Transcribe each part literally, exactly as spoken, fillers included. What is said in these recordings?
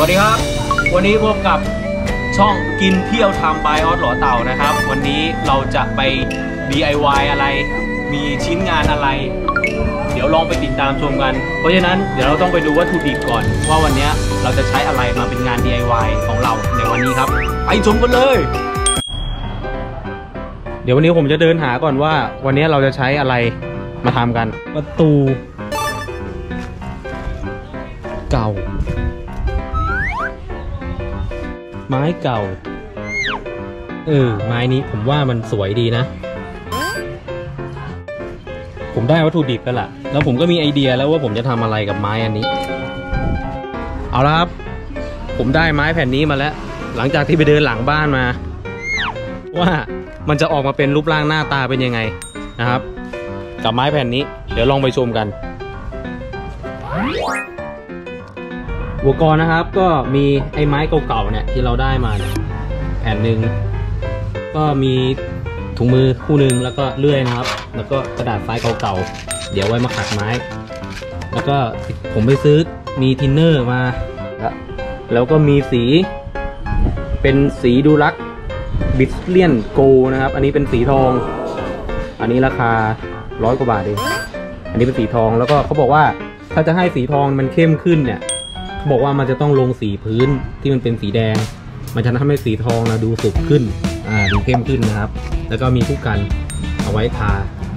วัสดีครับวันนี้พบกับช่องกินเที่ยวทำบายออสหล่อเต่านะครับวันนี้เราจะไป ดี ไอ วาย อะไรมีชิ้นงานอะไรเดี๋ยวลองไปติดตามชมกันเพราะฉะนั้นเดี๋ยวเราต้องไปดูวัตถุดิบก่อนว่าวันนี้เราจะใช้อะไรมาเป็นงาน ดี ไอ วาย ของเราในวันนี้ครับไปชมกันเลยเดี๋ยววันนี้ผมจะเดินหาก่อนว่าวันนี้เราจะใช้อะไรมาทำกันประตูเก่าไม้เก่าเออไม้นี้ผมว่ามันสวยดีนะผมได้วัตถุดิบแล้วล่ะแล้วผมก็มีไอเดียแล้วว่าผมจะทำอะไรกับไม้อันนี้เอาละครับผมได้ไม้แผ่นนี้มาแล้วหลังจากที่ไปเดินหลังบ้านมาว่ามันจะออกมาเป็นรูปร่างหน้าตาเป็นยังไงนะครับกับไม้แผ่นนี้เดี๋ยวลองไปชมกันอุปกรณ์นะครับก็มีไอ้ไม้เก่าๆเนี่ยที่เราได้มาเนี่ยแผ่นหนึ่งก็มีถุงมือคู่หนึ่งแล้วก็เลื่อยนะครับแล้วก็กระดาษทรายเก่าๆเดี๋ยวไว้มาขัดไม้แล้วก็ผมไปซื้อมีทินเนอร์มาแล้วก็มีสีเป็นสีดูลักบิสเลียนโกนะครับอันนี้เป็นสีทองอันนี้ราคาร้อยกว่าบาทเองอันนี้เป็นสีทองแล้วก็เขาบอกว่าถ้าจะให้สีทองมันเข้มขึ้นเนี่ยเขาบอกว่ามันจะต้องลงสีพื้นที่มันเป็นสีแดงมันจะทำให้สีทองนะดูสุกขึ้นอ่าดูเข้มขึ้นนะครับแล้วก็มีคู่กันเอาไว้ทา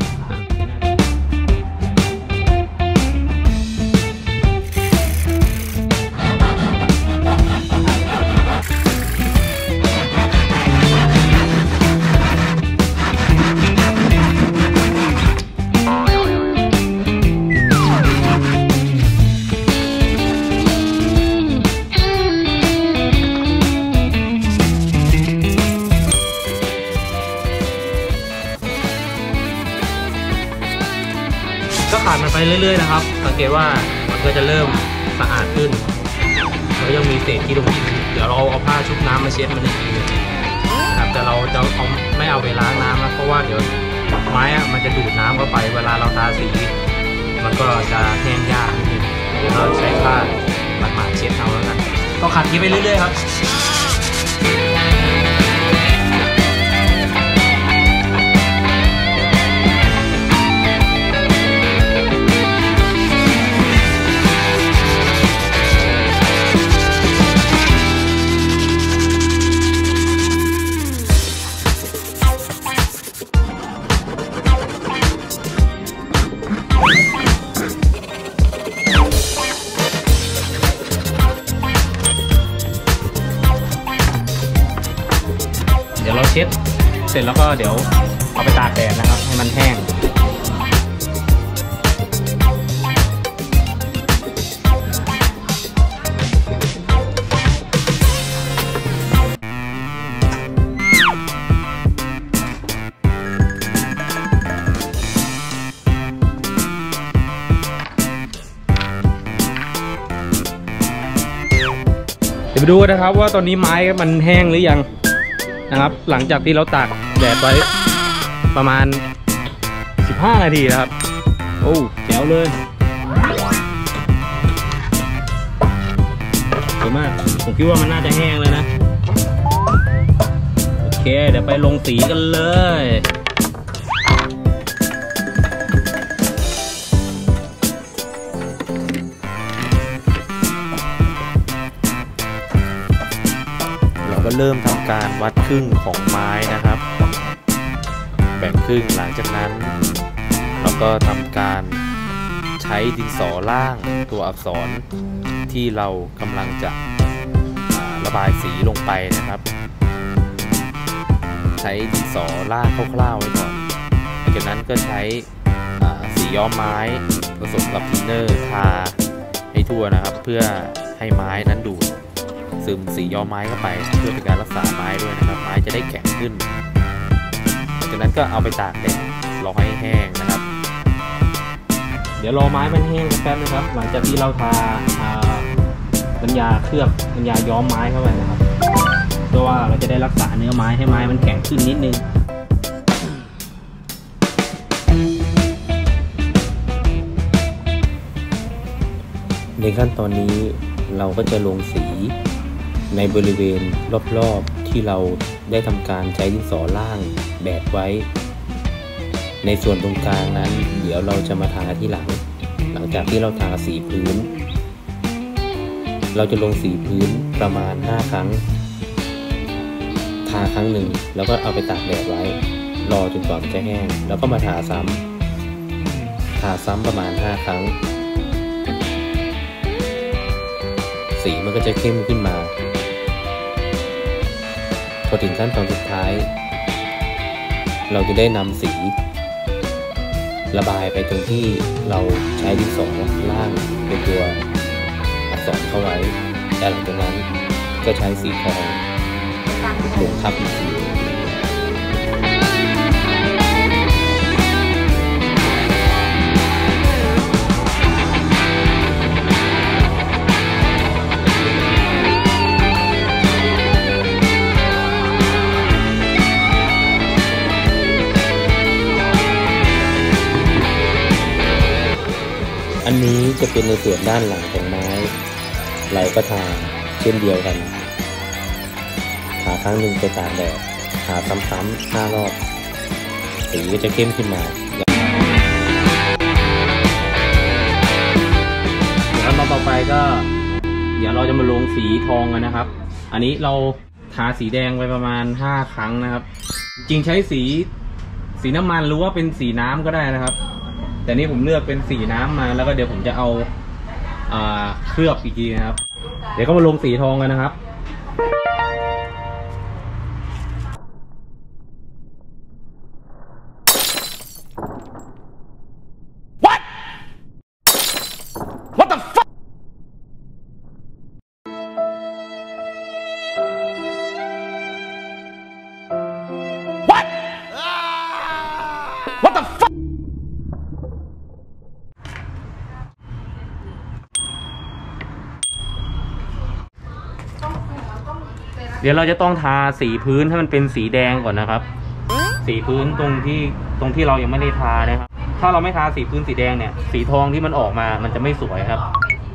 ก็ขาดมันไปเรื่อยๆนะครับสังเกตว่ามันก็จะเริ่มสะอาดขึ้นแล้วยังมีเศษที่ลงหินเดี๋ยวเราเอาผ้าชุบน้ำมาเช็ดมันอีกทีนึงนะครับแต่เราจะเอาไม่เอาไปล้างน้ำนะเพราะว่าเดี๋ยวไม้อะมันจะดูดน้ำเข้าไปเวลาเราทาสีมันก็จะแห้งยากนิดนึงเดี๋ยวเราใช้ผ้าหมาดๆเช็ดเอาแล้วกันก็ขัดนี้ไปเรื่อยๆครับเดี๋ยวเราเช็ดเสร็จแล้วก็เดี๋ยวเอาไปตากแดดนะครับให้มันแห้งเดี๋ยวไปดูนะครับว่าตอนนี้ไม้มันแห้งหรือยังนะครับหลังจากที่เราตากแดดไว้ประมาณสิบห้านาทีนะครับโอ้แจ๋วเลยสวยมากผมคิดว่ามันน่าจะแห้งเลยนะโอเคเดี๋ยวไปลงสีกันเลยก็เริ่มทำการวัดครึ่งของไม้นะครับแบ่งครึ่งหลังจากนั้นเราก็ทำการใช้ดินสอล่างตัวอักษรที่เรากำลังจะระบายสีลงไปนะครับใช้ดินสอล่างคร่าวๆไว้ก่อนหลังจากนั้นก็ใช้สีย้อมไม้ผสมกับทินเนอร์ทาให้ทั่วนะครับเพื่อให้ไม้นั้นดูดซึมสีย้อมไม้เข้าไปเพื่อเป็นการรักษาไม้ด้วยนะครับไม้จะได้แข็งขึ้นจากนั้นก็เอาไปตากแดดรอให้แห้งนะครับเดี๋ยวรอไม้มันแห้งแป๊บนะครับหลังจากที่เราทาน้ำยาเคลือบน้ำยาย้อมไม้เข้าไปนะครับเพื่อว่าเราจะได้รักษาเนื้อไม้ให้ไม้มันแข็งขึ้นนิดนึงในขั้นตอนนี้เราก็จะลงสีในบริเวณรอบๆที่เราได้ทำการใช้ดินสอล่างแบบไว้ในส่วนตรงกลางนั้นเดี๋ยวเราจะมาทาที่หลังหลังจากที่เราทาสีพื้นเราจะลงสีพื้นประมาณห้าครั้งทาครั้งหนึ่งแล้วก็เอาไปตากแดดไว้รอจนกว่ามันจะแห้งแล้วก็มาทาซ้ำทาซ้ำประมาณห้าครั้งสีมันก็จะเข้มขึ้นมาพอถึงขั้นตอนสุดท้ายเราจะได้นำสีระบายไปตรงที่เราใช้ดินสอล่างเป็นตัวอักษรเข้าไว้แต่หลังจากนั้นก็ใช้สีทองลงทับอีกทีอันนี้จะเป็นในส่วนด้านหลังของไม้เราก็ทาเช่นเดียวกันทาครั้งหนึ่งไปตากแดดทาซ้ำๆห้ารอบสีก็จะเข้มขึ้นมาขั้นตอนต่อไปก็เดี๋ยวเราจะมาลงสีทองกันนะครับอันนี้เราทาสีแดงไปประมาณห้าครั้งนะครับจริงใช้สีสีน้ำมันหรือว่าเป็นสีน้ำก็ได้นะครับแต่นี่ผมเลือกเป็นสีน้ำมาแล้วก็เดี๋ยวผมจะเอาอ่าเคลือบอีกทีนะครับเดี๋ยวก็มาลงสีทองกันนะครับเดี๋ยวเราจะต้องทาสีพื้นให้มันเป็นสีแดงก่อนนะครับสีพื้นตรงที่ตรงที่เรายังไม่ได้ทานะครับถ้าเราไม่ทาสีพื้นสีแดงเนี่ยสีทองที่มันออกมามันจะไม่สวยครับ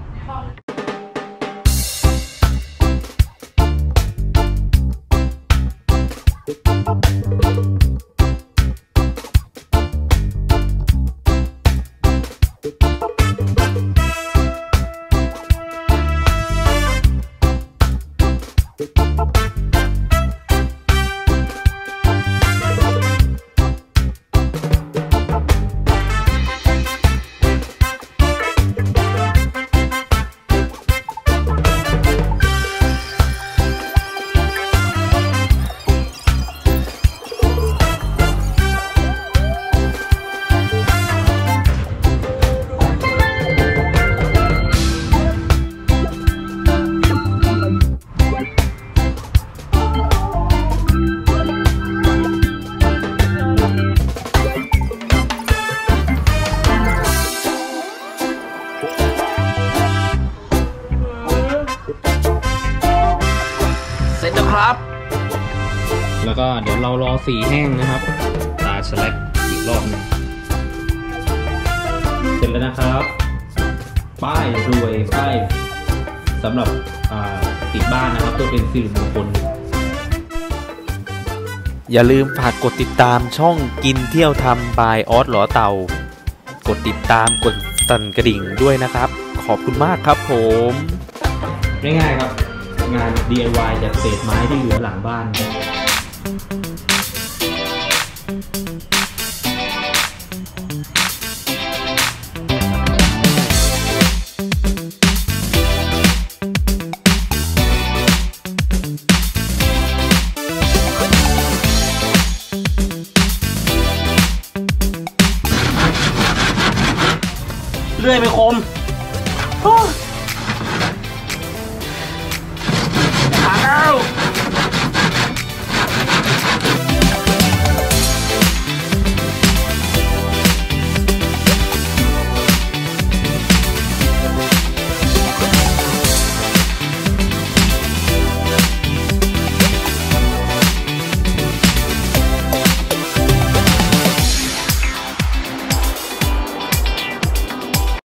แล้วก็เดี๋ยวเรารอสีแห้งนะครับตาสแลกอีกรอบนึงเสร็จแล้วนะครับป้ายรวยป้ายสำหรับติดบ้านนะครับตัวเป็นสิริมงคลอย่าลืมฝากกดติดตามช่องกินเที่ยวทำบายออสหลอเตากดติดตามกดสั่นกระดิ่งด้วยนะครับขอบคุณมากครับผมง่ายๆครับงาน ดี ไอ วาย จากเศษไม้ที่เหลือหลังบ้านเลื่อยไม่คมขาแล้ว